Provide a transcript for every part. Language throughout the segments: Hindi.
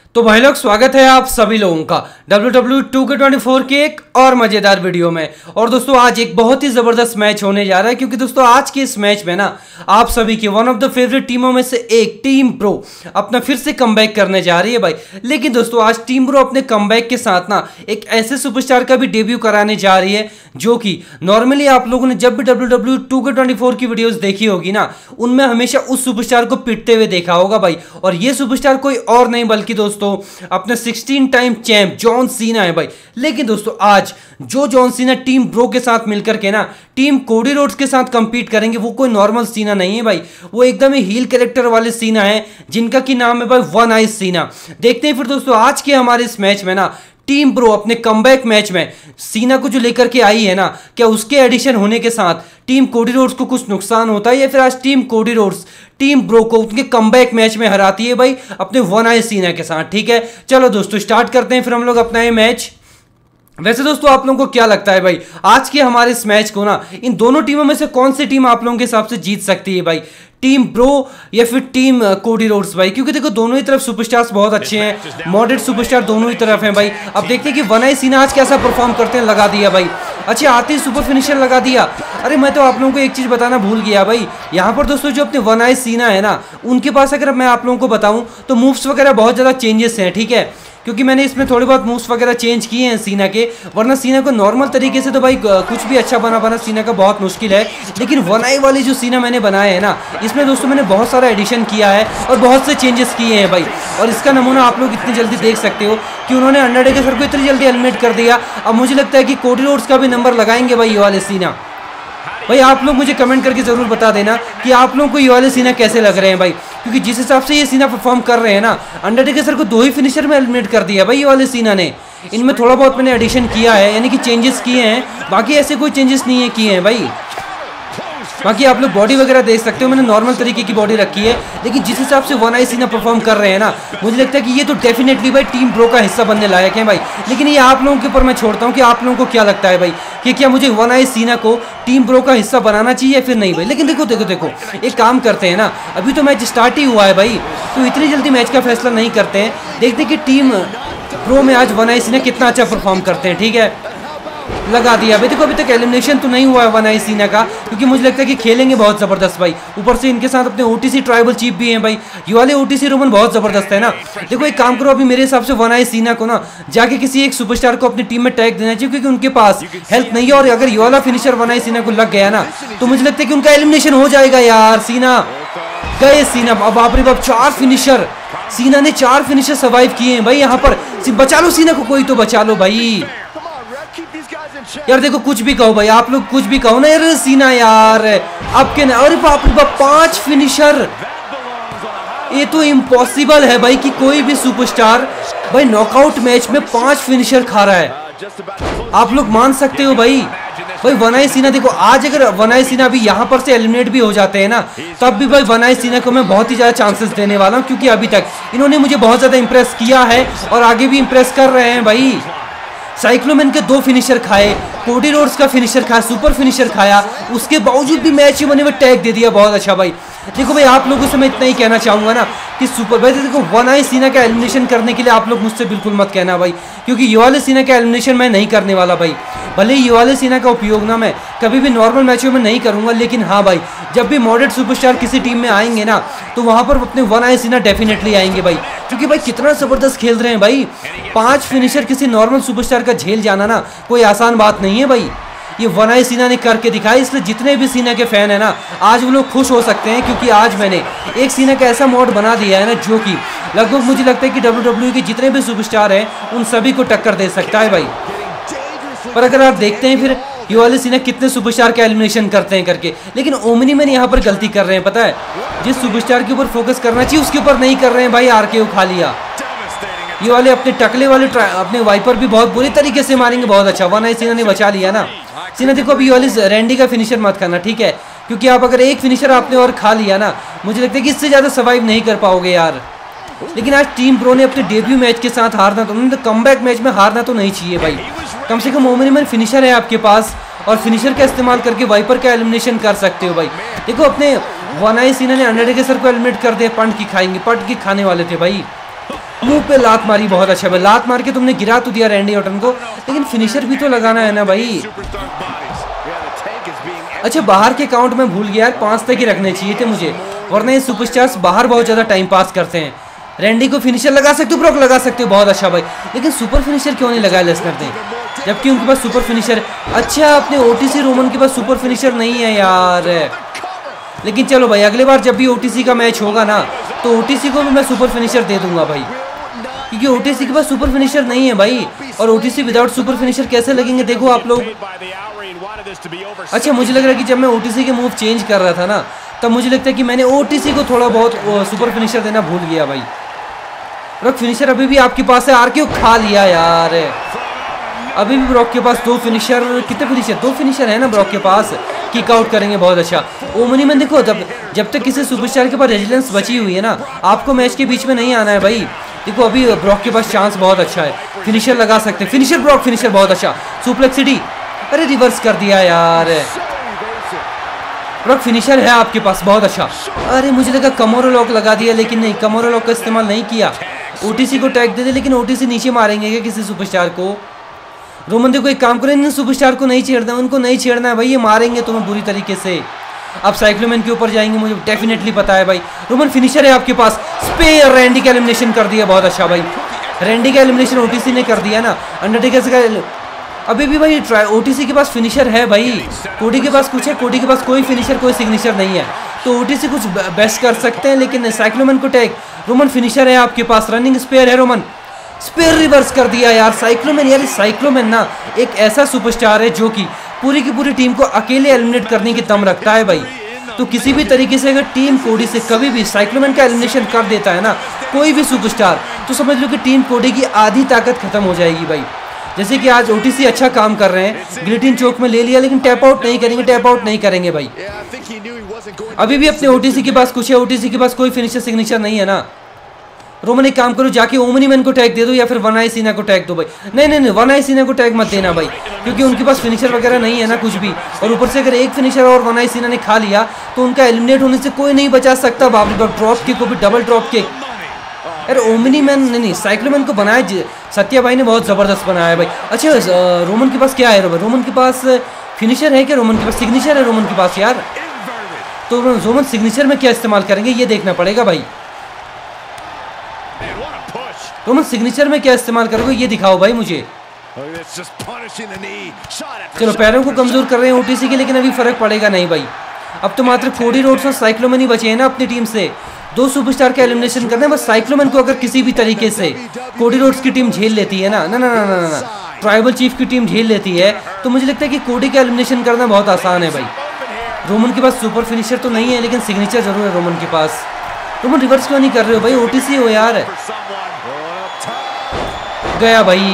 तो भाई लोग स्वागत है आप सभी लोगों का WWE 2K24 के एक और मजेदार वीडियो में। और दोस्तों आज एक बहुत ही जबरदस्त मैच होने जा रहा है, क्योंकि दोस्तों आज के इस मैच में ना आप सभी की वन ऑफ द फेवरेट टीमों में से एक टीम प्रो अपना फिर से कमबैक करने जा रही है भाई। लेकिन दोस्तों आज टीम प्रो अपने कमबैक के साथ ना एक ऐसे सुपरस्टार का भी डेब्यू कराने जा रही है जो कि नॉर्मली आप लोगों ने जब भी WWE 2K24 की वीडियोस देखी होगी ना, उनमें हमेशा उस सुपरस्टार को पिटते हुए देखा होगा भाई। और ये सुपरस्टार कोई और नहीं बल्कि दोस्तों अपने 16 टाइम चैंप जॉन सीना है भाई। लेकिन दोस्तों आज जो जॉन सीना टीम प्रो के साथ मिलकर के ना टीम कोडी रोड्स के साथ कंपीट करेंगे, वो कोई नॉर्मल सीना नहीं है भाई, वो एकदम ही हील कैरेक्टर वाले सीना है जिनका की नाम है भाई वन आइज सीना। देखते हैं फिर दोस्तों आज के हमारे इस मैच में ना टीम प्रो अपने कमबैक मैच में सीना को जो लेकर के आई है ना, क्या उसके एडिशन होने के साथ टीम कोडी रोड्स को कुछ नुकसान होता है या फिर आज team Cody Rhodes team pro को उनके कमबैक मैच में हराती है भाई अपने वन आई सीना के साथ। ठीक है, चलो दोस्तों स्टार्ट करते हैं फिर हम लोग अपना ये मैच। वैसे दोस्तों आप लोगों को क्या लगता है भाई आज के हमारे इस मैच को ना इन दोनों टीमों में से कौन सी टीम आप लोगों के हिसाब से जीत सकती है भाई, टीम प्रो या फिर टीम कोडी रोड्स भाई? क्योंकि देखो दोनों ही तरफ सुपरस्टार्स बहुत अच्छे हैं, मॉडरेट सुपरस्टार दोनों ही तरफ हैं भाई। अब देखते हैं कि वन आई सीना आज कैसा परफॉर्म करते हैं। लगा दिया भाई, अच्छा आते ही सुपर फिनिशर लगा दिया। अरे मैं तो आप लोगों को एक चीज बताना भूल गया भाई, यहाँ पर दोस्तों जो अपने वन आई सीना है ना, उनके पास अगर मैं आप लोगों को बताऊं तो मूव्स वगैरह बहुत ज्यादा चेंजेस हैं। ठीक है, क्योंकि मैंने इसमें थोड़े बहुत मूव्स वगैरह चेंज किए हैं सीना के, वरना सीना को नॉर्मल तरीके से तो भाई कुछ भी अच्छा बना सीना का बहुत मुश्किल है। लेकिन वन आई वाली जो सीना मैंने बनाया है ना, इसमें दोस्तों मैंने बहुत सारा एडिशन किया है और बहुत से चेंजेस किए हैं भाई। और इसका नमूना आप लोग इतनी जल्दी देख सकते हो कि उन्होंने अंडरटेकर को इतनी जल्दी एलिमिनेट कर दिया। अब मुझे लगता है कि कोडी रोड्स का भी नंबर लगाएंगे भाई ये वाले सीना। भाई आप लोग मुझे कमेंट करके जरूर बता देना कि आप लोगों को ये वाले सीना कैसे लग रहे हैं भाई, क्योंकि जिस हिसाब से ये सीना परफॉर्म कर रहे हैं ना, अंडरटेकर को 2 ही फिनिशर में एलिमिनेट कर दिया भाई ये वाले सीना ने। इनमें थोड़ा बहुत मैंने एडिशन किया है, यानी कि चेंजेस किए हैं, बाकी ऐसे कोई चेंजेस नहीं है किए हैं भाई। बाकी आप लोग बॉडी वगैरह देख सकते हो, मैंने नॉर्मल तरीके की बॉडी रखी है। लेकिन जिस हिसाब से वन आई सीना परफॉर्म कर रहे हैं ना, मुझे लगता है कि ये तो डेफिनेटली भाई टीम प्रो का हिस्सा बनने लायक है भाई। लेकिन ये आप लोगों के ऊपर मैं छोड़ता हूँ कि आप लोगों को क्या लगता है भाई कि क्या मुझे वन आई सीना को टीम प्रो का हिस्सा बनाना चाहिए या फिर नहीं भाई। लेकिन देखो देखो देखो एक काम करते हैं ना, अभी तो मैच स्टार्ट ही हुआ है भाई, तो इतनी जल्दी मैच का फैसला नहीं करते हैं। देखते कि टीम प्रो में आज वन आई सीना कितना अच्छा परफॉर्म करते हैं। ठीक है, लगा दिया भाई। देखो अभी तक एलिमिनेशन तो नहीं हुआ है वन आई सीना का, क्योंकि मुझे लगता है कि खेलेंगे बहुत जबरदस्त भाई। ऊपर से इनके साथ अपने ओटीसी ट्राइबल चीफ भी हैं भाई, ये वाले ओटीसी रोमन बहुत जबरदस्त है ना। देखो एक काम करो, अभी मेरे हिसाब से वन आई सीना को ना जाके किसी एक सुपरस्टार को अपनी टीम में टैग देना चाहिए, क्योंकि उनके पास हेल्थ नहीं है। और अगर ये वाला फिनिशर वन आई सीना को लग गया ना, तो मुझे लगता है कि उनका एलिमिनेशन हो जाएगा यार। सीना गए, सीना अब बाप रे बाप 4 फिनिशर, सीना ने 4 फिनिशर सर्वाइव किए हैं भाई। यहाँ पर बचा लो सीना को, कोई तो बचा लो भाई यार। देखो कुछ भी कहो भाई, आप लोग कुछ भी कहो ना यार, सीना यार आपके ना, अरे बाप रे बाप 5 फिनिशर, ये तो इम्पॉसिबल है भाई कि कोई भी सुपरस्टार भाई नॉकआउट मैच में 5 फिनिशर खा रहा है। आप लोग मान सकते हो भाई वन आई सीना। देखो आज अगर वन आई सीना भी यहाँ पर से एलिमिनेट भी हो जाते हैं ना, तब भी भाई वन आई सीना को मैं बहुत ही ज्यादा चांसेस देने वाला हूँ, क्योंकि अभी तक इन्होंने मुझे बहुत ज्यादा इंप्रेस किया है और आगे भी इंप्रेस कर रहे हैं भाई। साइक्लोमैन के 2 फिनिशर खाए, कोडी रोड्स का फिनिशर खाया, सुपर फिनिशर खाया, उसके बावजूद भी मैच बने में टैग दे दिया, बहुत अच्छा भाई। देखो भाई आप लोगों से मैं इतना ही कहना चाहूंगा ना कि सुपर भाई देखो वन आई सीना का एलिमिनेशन करने के लिए आप लोग मुझसे बिल्कुल मत कहना भाई, क्योंकि ये वाले सीना का एलिमिनेशन मैं नहीं करने वाला भाई। भले ही ये वाले सीना का उपयोग ना मैं कभी भी नॉर्मल मैचों में नहीं करूंगा, लेकिन हाँ भाई जब भी मॉडरेट सुपरस्टार किसी टीम में आएंगे ना, तो वहां पर अपने वन आई सीना डेफिनेटली आएंगे भाई, क्योंकि भाई कितना जबरदस्त खेल रहे हैं भाई। 5 फिनिशर किसी नॉर्मल सुपरस्टार का झेल जाना ना कोई आसान बात नहीं है भाई। ये वन आई सीना ने करके दिखाया, इसलिए जितने भी सीना के फैन है ना आज वो लोग खुश हो सकते हैं, क्योंकि आज मैंने एक सीना का ऐसा मोड बना दिया है ना जो कि लगभग मुझे लगता है कि WWE के जितने भी सुपरस्टार हैं उन सभी को टक्कर दे सकता है भाई। पर अगर आप देखते हैं फिर ये वाले सीना कितने सुपरस्टार का एलिमिनेशन करते हैं करके, लेकिन ओमनी मैन यहाँ पर गलती कर रहे हैं। पता है जिस सुपरस्टार के ऊपर फोकस करना चाहिए उसके ऊपर नहीं कर रहे हैं भाई, आरकेओ खा लिया। ये वाले अपने टकले वाले अपने वाइपर भी बहुत बुरी तरीके से मारेंगे, बहुत अच्छा वन आई सीना ने बचा लिया ना। सीना देखो अभी ये वाली रैंडी का फिनिशर मत खाना, ठीक है, क्योंकि आप अगर एक फिनिशर आपने और खा लिया ना, मुझे लगता है कि इससे ज्यादा सर्वाइव नहीं कर पाओगे यार। लेकिन आज टीम प्रो ने अपने डेब्यू मैच के साथ हारना तो कमबैक मैच में हारना तो नहीं चाहिए भाई। कम से कम ओमनी मैन फिनिशर है आपके पास, और फिनिशर का इस्तेमाल करके वाइपर का एलिमिनेशन कर सकते हो भाई। देखो अपने वन आई सीना ने अंडरटेकर को एलिमिनेट कर दिया, पंट की खाएंगे, पंट की खाने वाले थे भाई। मुंह पे लात मारी, बहुत अच्छा भाई। लात मार के तुमने गिरा तो दिया रैंडी ऑर्टन को, लेकिन फिनिशर भी तो लगाना है ना भाई। अच्छा, बाहर के काउंट में भूल गया यार, 5 तक ही रखने चाहिए थे मुझे, वरना ये सुपरस्टार्स बाहर बहुत ज्यादा टाइम पास करते हैं। रैंडी को फिनिशर लगा सकते हो, ब्रॉक लगा सकते हो, बहुत अच्छा भाई, लेकिन सुपर फिनिशर क्यों नहीं लगाया लेसनर ने, जबकि उनके पास सुपर फिनिशर। अच्छा, अपने ओटीसी रोमन के पास सुपर फिनिशर नहीं है यार। लेकिन चलो भाई, अगले बार जब भी ओटीसी का मैच होगा ना, तो ओटीसी को भी मैं सुपर फिनिशर दे दूंगा भाई, क्योंकि ओटीसी के पास सुपर फिनिशर नहीं है भाई। और ओटीसी विदाउट सुपर फिनिशर कैसे लगेंगे, देखो आप लोग। अच्छा, मुझे लग रहा है कि जब मैं ओटीसी के मूव चेंज कर रहा था ना, तब मुझे लगता है कि मैंने ओटीसी को थोड़ा बहुत सुपर फिनिशर देना भूल गया भाई। ब्रॉक फिनिशर अभी भी आपके पास है, आर क्यों खा लिया यार। अभी भी ब्रॉक के पास 2 फिनिशर, कितने फिनिशर, 2 फिनिशर है ना ब्रॉक के पास। किक आउट करेंगे, बहुत अच्छा। ओमनी में देखो, जब तक किसी सुपरस्टार के पास रेजिलेंस बची हुई है ना, आपको मैच के बीच में नहीं आना है भाई। देखो अभी ब्रॉक के पास चांस बहुत अच्छा है, फिनिशर लगा सकते हैं। फिनिशर ब्रॉक, फिनिशर बहुत अच्छा, सुप्लेक्सिटी। अरे रिवर्स कर दिया यार। ब्रॉक फिनिशर है आपके पास, बहुत अच्छा। अरे मुझे लगा कमोरो लॉक लगा दिया, लेकिन नहीं, कमोरो लॉक का इस्तेमाल नहीं किया। ओटीसी को टैग दे दे, लेकिन ओटीसी नीचे मारेंगे क्या किसी सुपरस्टार को। रोमन देखो एक काम करें, इन सुपरस्टार को नहीं छेड़ना, उनको नहीं छेड़ना है भाई, ये मारेंगे तुम्हें बुरी तरीके से। अब साइक्लोमैन के ऊपर जाएंगे, मुझे डेफिनेटली पता है भाई। रोमन फिनिशर है आपके पास, स्पेयर। रैंडी का एलिमिनेशन कर दिया, बहुत अच्छा भाई। रैंडी का एलिमिनेशन ओटीसी ने कर दिया ना। अंडरटेकर का अभी भी भाई ओटीसी के पास फिनिशर है भाई। कोडी के पास कुछ है, कोडी के पास कोई फिनिशर, कोई सिग्नेचर नहीं है, तो ओटीसी कुछ बेस्ट कर सकते हैं, लेकिन साइक्लोमैन को टैग। रोमन फिनिशर है आपके पास, रनिंग स्पेयर है रोमन। स्पेयर रिवर्स कर दिया यार साइक्लोमैन। यार साइक्लोमैन ना एक ऐसा सुपरस्टार है जो कि पूरी की पूरी टीम को अकेले एलिमिनेट करने की दम रखता है भाई। तो किसी भी तरीके से अगर टीम कोडी से कभी भी साइक्लोमैन का एलिमिनेशन कर देता है ना कोई भी सुपरस्टार, तो समझ लो कि टीम कोडी की आधी ताकत खत्म हो जाएगी भाई। जैसे कि आज ओटीसी अच्छा काम कर रहे हैं, गिलिटिन चोक में ले लिया, लेकिन टैप आउट नहीं करेंगे, टैप आउट नहीं करेंगे भाई। अभी भी अपने ओटीसी के पास कुछ है, ओटीसी के पास कोई फिनिशर सिग्नेचर नहीं है ना। रोमन एक काम करो, जाके ओमनी मैन को टैग दे दो या फिर वन आई सीना को टैग दो भाई। नहीं नहीं नहीं, वन आई सीना को टैग मत देना भाई, क्योंकि उनके पास फिनिशर वगैरह नहीं है ना कुछ भी। और ऊपर से अगर एक फिनिशर और वन आई सीना ने खा लिया तो उनका एलिमिनेट होने से कोई नहीं बचा सकता। बाप रे बाप, ड्रॉप किक को भी डबल ड्रॉप किक। अरे ओमनी मैन नहीं, साइक्लोमैन को बनाया सत्या भाई ने, बहुत ज़बरदस्त बनाया भाई। अच्छा, रोमन के पास क्या है, रोमन के पास फिनिशर है क्या, रोमन के पास सिग्नेचर है रोमन के पास यार। तो रोमन सिग्नेचर में क्या इस्तेमाल करेंगे ये देखना पड़ेगा भाई। रोमन सिग्नेचर में क्या इस्तेमाल करोगे ये दिखाओ भाई मुझे। चलो पैरों को कमजोर कर रहे हैं ओटीसी के, लेकिन अभी फर्क पड़ेगा नहीं भाई। अब तो मात्र कोडी रोड्स और साइक्लोमैन ही बचे हैं ना अपनी टीम से। 2 सुपरस्टार का एलिमिनेशन करना है बस। साइक्लोमैन को अगर किसी भी तरीके से कोडी रोड्स की टीम झेल लेती है ना ना ना ना ना ना ट्राइबल चीफ की टीम झेल लेती है, तो मुझे लगता है कि कोडी का एलिमिनेशन करना बहुत आसान है भाई। रोमन के पास सुपर फिनिशर तो नहीं है, लेकिन सिग्नेचर जरूर है रोमन के पास। रोमन रिवर्स क्यों नहीं कर रहे हो भाई, ओटीसी हो यार। गया भाई,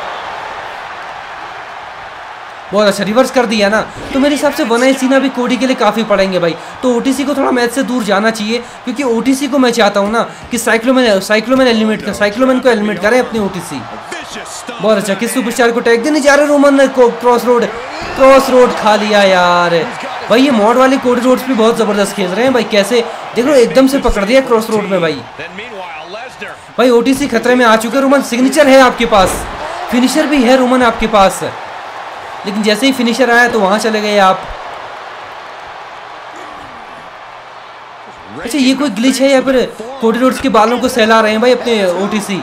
बहुत अच्छा रिवर्स कर दिया ना। तो मेरे हिसाब से वन आई सीना भी कोडी के लिए काफी पड़ेंगे भाई। तो ओटीसी को थोड़ा मैच से दूर जाना चाहिए, क्योंकि ओटीसी को मैं चाहता हूं ना कि साइक्लोमैन एलिमिनेट कर, साइक्लोमैन को एलिमिनेट करे अपनी ओटीसी। बहुत अच्छा, किस सुपरस्टार को टैग देने जा रहे रोमन ने, क्रॉस रोड खा लिया यार भाई। ये मॉड वाले कोडी रोड्स भी बहुत जबरदस्त खेल रहे हैं भाई। कैसे देख लो, एकदम से पकड़ दिया क्रॉस रोड में भाई। भाई ओटीसी खतरे में आ चुके। रोमन सिग्नेचर है आपके पास, फिनिशर भी है रोमन आपके पास, लेकिन जैसे ही फिनिशर आया तो वहां चले गए आप। अच्छा, ये कोई ग्लिच है या फिर कोडी रोड्स के बालों को सहला रहे हैं भाई अपने ओटीसी।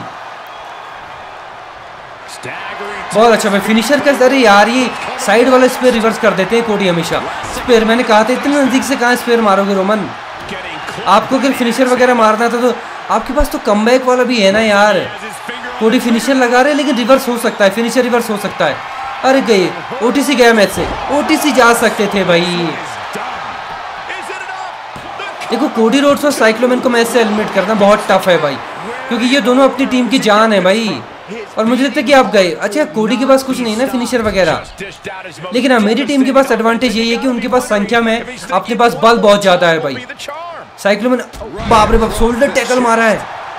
बहुत अच्छा भाई, फिनिशर का। अरे यार ये साइड वाला स्पेयर रिवर्स कर देते हैं कोडी हमेशा। स्पेयर मैंने कहा था, इतने नजदीक से कहाँ स्पेयर मारोगे रोमन। आपको अगर फिनिशर वगैरह मारना था तो आपके पास तो कमबैक वाला भी है ना यार। कोडी फिनिशर लगा रहे, लेकिन रिवर्स हो सकता है, फिनिशर रिवर्स हो सकता है। अरे गए, ओटीसी गया मैच से, ओटीसी जा सकते थे भाई। देखो कोडी रोड्स और साइक्लोमैन को मैच से एलिमिनेट करना बहुत टफ है भाई, क्योंकि ये दोनों अपनी टीम की जान है भाई। और मुझे लगता है कि आप गए। अच्छा, कोडी के पास कुछ नहीं ना फिनिशर वगैरह, लेकिन हाँ मेरी टीम के पास एडवांटेज यही है कि उनके पास संख्या में, अपने पास बल बहुत ज्यादा है भाई। साइक्लोमैन, बाप रे बाप, शोल्डर टैकल मारा है,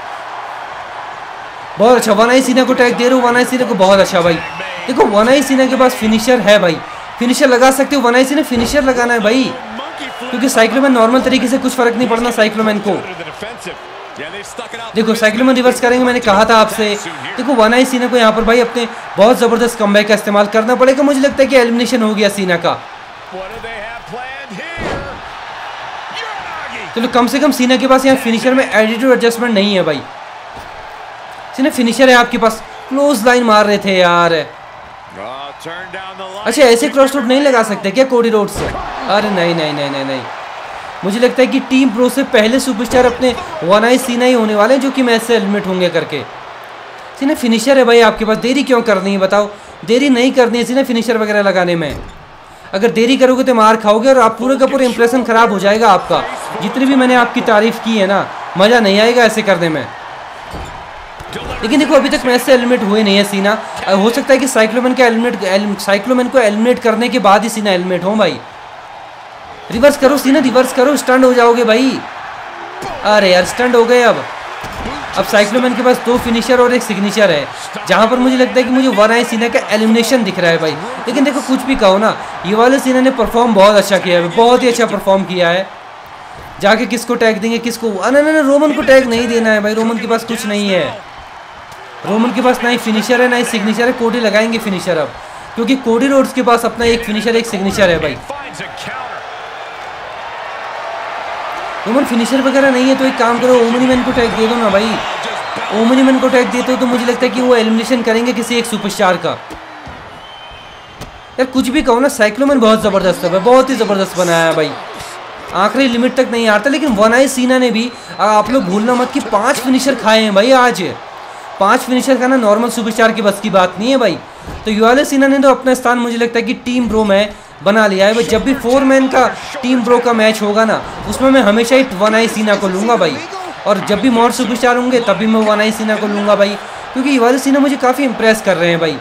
बहुत अच्छा। वन आई सीना को टैग दे रहे हो, वन आई सीना को, बहुत अच्छा भाई। देखो वन आई सीना के पास फिनिशर है भाई, फिनिशर लगा सकते हो। वन आई सीना फिनिशर लगाना है भाई, क्योंकि साइक्लोमैन नॉर्मल तरीके से कुछ फर्क नहीं पड़ना साइक्लोमैन को। देखो साइक्लोमैन रिवर्स करेंगे, मैंने कहा था आपसे। देखो वन आई सीना को यहाँ पर भाई अपने बहुत जबरदस्त कमबैक का इस्तेमाल करना पड़ेगा। मुझे लगता है कि एलिमिनेशन हो गया सीना का। चलो कम से कम सीना के पास यहाँ फिनिशर में एडिटिव एडजस्टमेंट नहीं है भाई। सीना फिनिशर है आपके पास, क्लोज लाइन मार रहे थे यार। अच्छा ऐसे क्रॉस रोड नहीं लगा सकते क्या कोडी रोड से? अरे नहीं नहीं नहीं नहीं नहीं, मुझे लगता है कि टीम प्रो से पहले सुपरस्टार अपने वन आई सीना ही होने वाले हैं जो कि मैच से एलिमिनेट होंगे करके। सीना फिनिशर है भाई आपके पास, देरी क्यों करनी है बताओ? देरी नहीं करनी है सीना फिनिशर वगैरह लगाने में। अगर देरी करोगे तो मार खाओगे और आप पूरे का पूरा इंप्रेशन खराब हो जाएगा आपका। जितनी भी मैंने आपकी तारीफ की है ना, मज़ा नहीं आएगा ऐसे करने में। लेकिन देखो अभी तक मैच से एलिमिनेट हुए नहीं है सीना। हो सकता है कि साइक्लोमैन को एलिमिनेट करने के बाद ही सीना एलिमिनेट हो भाई। रिवर्स करो सीना, रिवर्स करो, स्टंड हो जाओगे भाई। अरे यार स्टंड हो गए। अब साइक्लोमैन के पास 2 फिनिशर और एक सिग्नेचर है, जहां पर मुझे लगता है कि मुझे वन आई सीना का एलिमिनेशन दिख रहा है भाई। लेकिन देखो कुछ भी कहो ना, ये वाले सीना ने परफॉर्म बहुत अच्छा किया है, बहुत ही अच्छा परफॉर्म किया है। जाके किसको टैग देंगे, किसको? नहीं रोमन को टैग नहीं देना है भाई, रोमन के पास कुछ नहीं है। रोमन के पास ना ही फिनिशर है ना ही सिग्नेचर है। कोडी लगाएंगे फिनिशर अब, क्योंकि कोडी रोड्स के पास अपना एक फिनिशर एक सिग्नेचर है भाई। रोमन फिनिशर वगैरह नहीं है तो एक काम करो, ओमनी मैन को टैग दे दो ना भाई। ओमनी मैन को टैग देते हो तो मुझे लगता है कि वो एलिमिनेशन करेंगे किसी एक सुपरस्टार का। यार कुछ भी कहो ना, साइक्लोमैन बहुत ज़बरदस्त है, बहुत ही ज़बरदस्त बनाया है भाई। आखिरी लिमिट तक नहीं आता, लेकिन वन आई सीना ने भी, आप लोग भूलना मत कि 5 फिनिशर खाए हैं भाई आज। 5 फिनिशर खाना नॉर्मल सुपरस्टार की बस की बात नहीं है भाई। तो युवाले सीना ने तो अपना स्थान मुझे लगता है कि टीम प्रो में बना लिया है भाई। जब भी 4 मैन का टीम प्रो का मैच होगा ना, उसमें मैं हमेशा ही वन आई सीना को लूँगा भाई। और जब भी मोर सुपरस्टार होंगे तब भी मैं वन आई सीना को लूँगा भाई, क्योंकि युवाले सीना मुझे काफ़ी इंप्रेस कर रहे हैं भाई।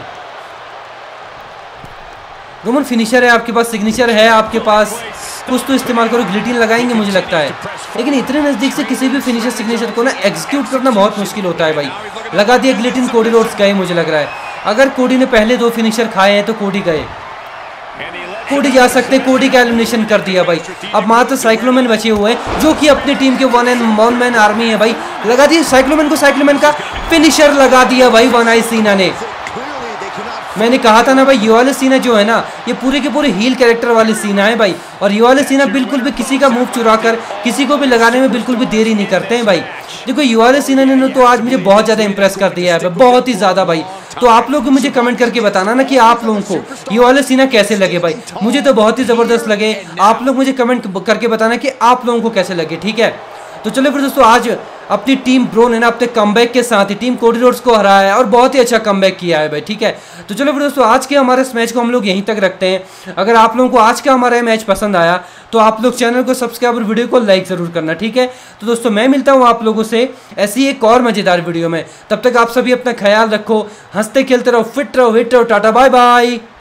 रोमन फिनिशर है आपके पास, सिग्नेचर है आपके पास, कुछ तो इस्तेमाल करो। गिलिटिन लगाएंगे मुझे लगता है, लेकिन इतने नज़दीक से किसी भी फिनिशर सिग्नेचर को ना एग्जीक्यूट करना बहुत मुश्किल होता है भाई। लगा दिया गिलिटिन, कोडी रोड्स गए मुझे लग रहा है। अगर कोडी ने पहले 2 फिनिशर खाए हैं तो कोडी गए, कोडी जा सकते, कोडी का एलिमिनेशन कर दिया भाई। अब मात्र साइक्लोमैन बचे हुए हैं जो कि अपनी टीम के वन मैन आर्मी है भाई। लगा दिया साइक्लोमैन को, साइक्लोमैन का फिनिशर लगा दिया भाई वन आई सीना ने। मैंने कहा था ना भाई, ये वाले सीना जो है ना, ये पूरे के पूरे हील कैरेक्टर वाले सीना है भाई। और ये वाले सीना बिल्कुल भी किसी का मूव चुरा कर किसी को भी लगाने में बिल्कुल भी देरी नहीं करते हैं भाई। देखो ये वाले सीना ने तो आज मुझे बहुत ज़्यादा इंप्रेस कर दिया है, बहुत ही ज़्यादा भाई। तो आप लोग मुझे कमेंट करके बताना ना कि आप लोगों को ये वाले सीना कैसे लगे भाई। मुझे तो बहुत ही ज़बरदस्त लगे, आप लोग मुझे कमेंट करके बताना कि आप लोगों को कैसे लगे, ठीक है। तो चलो फिर दोस्तों, आज अपनी टीम प्रो ने ना अपने कमबैक के साथ ही टीम कोडी रोड्स को हराया है और बहुत ही अच्छा कमबैक किया है भाई, ठीक है। तो चलो फिर दोस्तों, आज के हमारे इस मैच को हम लोग यहीं तक रखते हैं। अगर आप लोगों को आज का हमारा मैच पसंद आया तो आप लोग चैनल को सब्सक्राइब और वीडियो को लाइक ज़रूर करना, ठीक है। तो दोस्तों मैं मिलता हूँ आप लोगों से ऐसी एक और मज़ेदार वीडियो में। तब तक आप सभी अपना ख्याल रखो, हंसते खेलते रहो, फिट रहो, हिट रहो, टाटा बाय बाय।